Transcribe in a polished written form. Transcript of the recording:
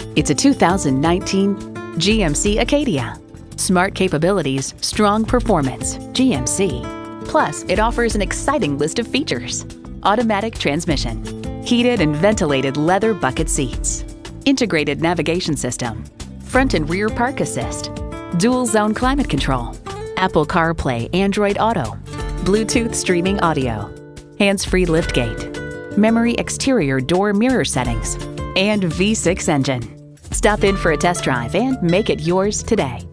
It's a 2019 GMC Acadia. Smart capabilities, strong performance, GMC. Plus, it offers an exciting list of features. Automatic transmission, heated and ventilated leather bucket seats, integrated navigation system, front and rear park assist, dual zone climate control, Apple CarPlay Android Auto, Bluetooth streaming audio, hands-free liftgate, memory exterior door mirror settings, and V6 engine. Stop in for a test drive and make it yours today.